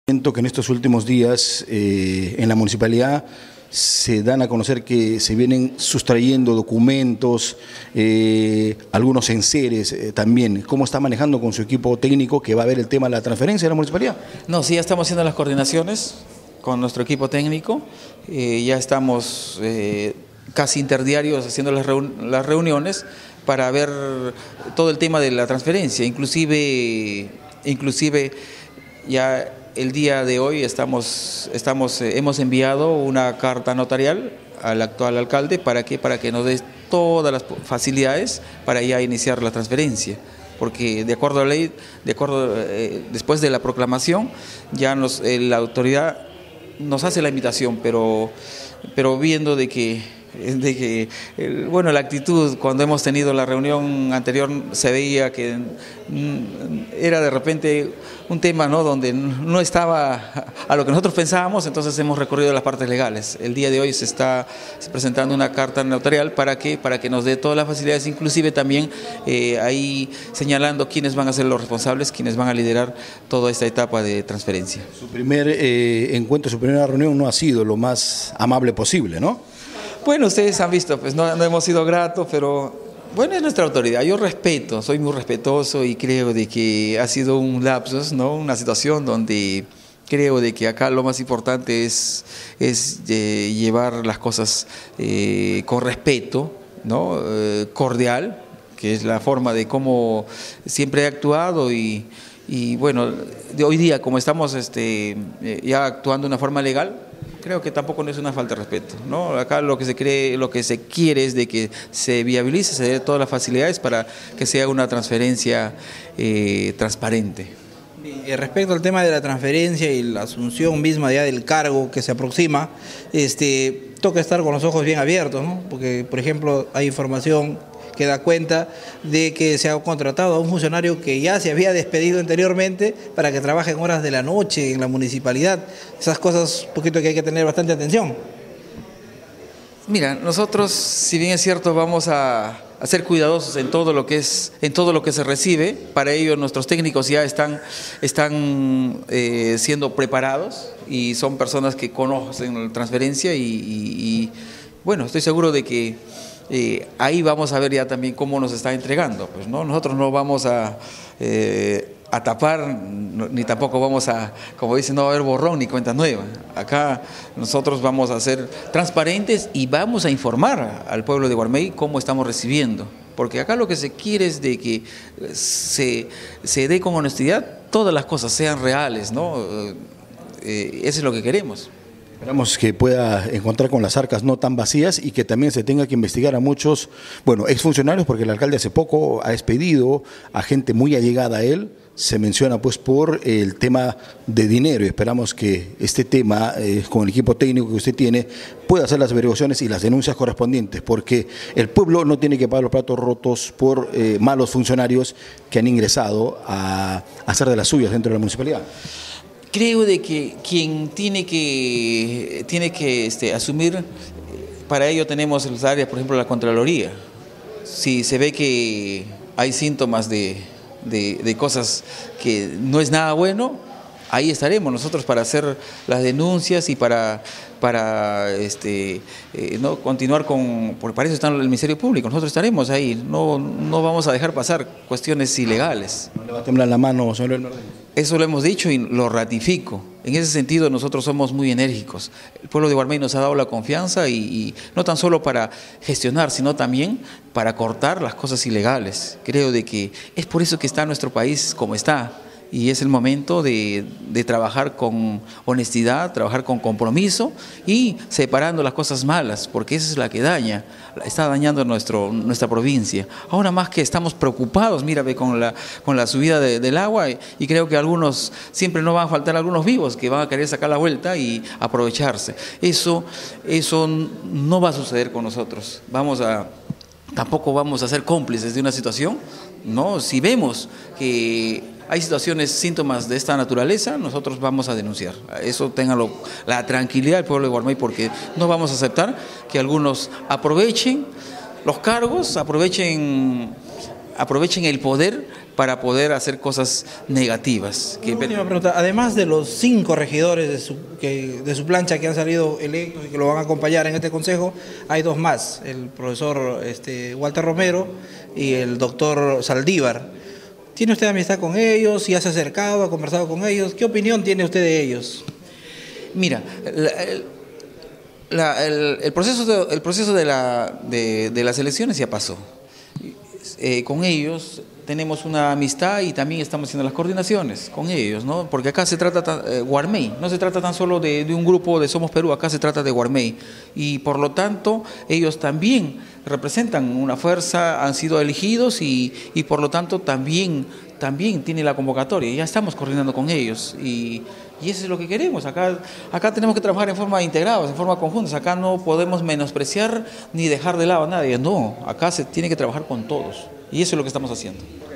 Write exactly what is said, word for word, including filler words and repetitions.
Que en estos últimos días eh, en la municipalidad se dan a conocer que se vienen sustrayendo documentos, eh, algunos enseres eh, también. ¿Cómo está manejando con su equipo técnico que va a ver el tema de la transferencia de la municipalidad? No, sí, ya estamos haciendo las coordinaciones con nuestro equipo técnico, eh, ya estamos eh, casi interdiarios haciendo las, reun las reuniones para ver todo el tema de la transferencia, inclusive, inclusive ya el día de hoy estamos, estamos, eh, hemos enviado una carta notarial al actual alcalde para que, para que nos dé todas las facilidades para ya iniciar la transferencia, porque de acuerdo a la ley, de acuerdo, eh, después de la proclamación, ya nos, eh, la autoridad nos hace la invitación, pero, pero viendo de que de que, bueno, la actitud cuando hemos tenido la reunión anterior se veía que era de repente un tema, ¿no?, donde no estaba a lo que nosotros pensábamos, entonces hemos recorrido las partes legales. El día de hoy se está presentando una carta notarial para que, para que nos dé todas las facilidades, inclusive también eh, ahí señalando quiénes van a ser los responsables, quiénes van a liderar toda esta etapa de transferencia. Su primer eh, encuentro, su primera reunión no ha sido lo más amable posible, ¿no? Bueno, ustedes han visto, pues no, no hemos sido gratos, pero bueno, es nuestra autoridad. Yo respeto, soy muy respetuoso y creo de que ha sido un lapsus, ¿no?, una situación donde creo de que acá lo más importante es, es eh, llevar las cosas eh, con respeto, ¿no?, eh, cordial, que es la forma de cómo siempre he actuado y, y bueno, de hoy día como estamos este, ya actuando de una forma legal, creo que tampoco no es una falta de respeto, ¿no? Acá lo que se cree, lo que se quiere es de que se viabilice, se dé todas las facilidades para que sea una transferencia eh, transparente. Y respecto al tema de la transferencia y la asunción misma ya del cargo que se aproxima, este, toca estar con los ojos bien abiertos, ¿no? Porque, por ejemplo, hay información que da cuenta de que se ha contratado a un funcionario que ya se había despedido anteriormente para que trabaje en horas de la noche en la municipalidad. Esas cosas, un poquito que hay que tener bastante atención. Mira, nosotros, si bien es cierto, vamos a, a ser cuidadosos en todo lo que es, en todo lo que se recibe. Para ello, nuestros técnicos ya están, están eh, siendo preparados y son personas que conocen la transferencia y, y, y bueno, estoy seguro de que Eh, ahí vamos a ver ya también cómo nos está entregando, pues, ¿no? Nosotros no vamos a, eh, a tapar, ni tampoco vamos a, como dicen, no va a haber borrón ni cuenta nueva. Acá nosotros vamos a ser transparentes y vamos a informar al pueblo de Guarmey cómo estamos recibiendo, porque acá lo que se quiere es de que se, se dé con honestidad, todas las cosas sean reales, ¿no? Eh, eso es lo que queremos. Esperamos que pueda encontrar con las arcas no tan vacías y que también se tenga que investigar a muchos, bueno, exfuncionarios, porque el alcalde hace poco ha despedido a gente muy allegada a él. Se menciona pues por el tema de dinero y esperamos que este tema, eh, con el equipo técnico que usted tiene, pueda hacer las averiguaciones y las denuncias correspondientes, porque el pueblo no tiene que pagar los platos rotos por eh, malos funcionarios que han ingresado a, a hacer de las suyas dentro de la municipalidad. Creo de que quien tiene que, tiene que este, asumir, para ello tenemos las áreas, por ejemplo, la Contraloría. Si se ve que hay síntomas de, de, de cosas que no es nada bueno, ahí estaremos nosotros para hacer las denuncias y para, para este, eh, no continuar con, por para eso está el Ministerio Público, nosotros estaremos ahí, no, no vamos a dejar pasar cuestiones ilegales. ¿No le va a temblar la mano, señor Elmer? Eso lo hemos dicho y lo ratifico. En ese sentido nosotros somos muy enérgicos. El pueblo de Guarmey nos ha dado la confianza y, y no tan solo para gestionar, sino también para cortar las cosas ilegales. Creo de que es por eso que está nuestro país como está. Y es el momento de, de trabajar con honestidad, trabajar con compromiso y separando las cosas malas, porque esa es la que daña, está dañando nuestro, nuestra provincia. Ahora más que estamos preocupados, mira, ve, con la, con la subida de, del agua y, y creo que algunos, siempre no van a faltar algunos vivos que van a querer sacar la vuelta y aprovecharse. Eso, eso no va a suceder con nosotros. Vamos a... Tampoco vamos a ser cómplices de una situación, ¿no? Si vemos que hay situaciones, síntomas de esta naturaleza, nosotros vamos a denunciar. Eso ténganlo, la tranquilidad del pueblo de Guarmey, porque no vamos a aceptar que algunos aprovechen los cargos, aprovechen, aprovechen el poder para poder hacer cosas negativas. Que... Una última pregunta. Además de los cinco regidores de su, que, de su plancha que han salido electos y que lo van a acompañar en este consejo, hay dos más, el profesor este, Walter Romero y el doctor Saldívar. ¿Tiene usted amistad con ellos? ¿Y ha se acercado, ha conversado con ellos? ¿Qué opinión tiene usted de ellos? Mira, la, el, la, el, el proceso, de, el proceso de, la, de, de las elecciones ya pasó. Eh, con ellos tenemos una amistad y también estamos haciendo las coordinaciones con ellos, ¿no? Porque acá se trata, eh, Guarmey, no se trata tan solo de, de un grupo de Somos Perú, acá se trata de Guarmey. Y por lo tanto, ellos también representan una fuerza, han sido elegidos y, y por lo tanto también, también tiene la convocatoria. Ya estamos coordinando con ellos y, y eso es lo que queremos. Acá, acá tenemos que trabajar en forma integrada, en forma conjunta. Acá no podemos menospreciar ni dejar de lado a nadie. No, acá se tiene que trabajar con todos y eso es lo que estamos haciendo.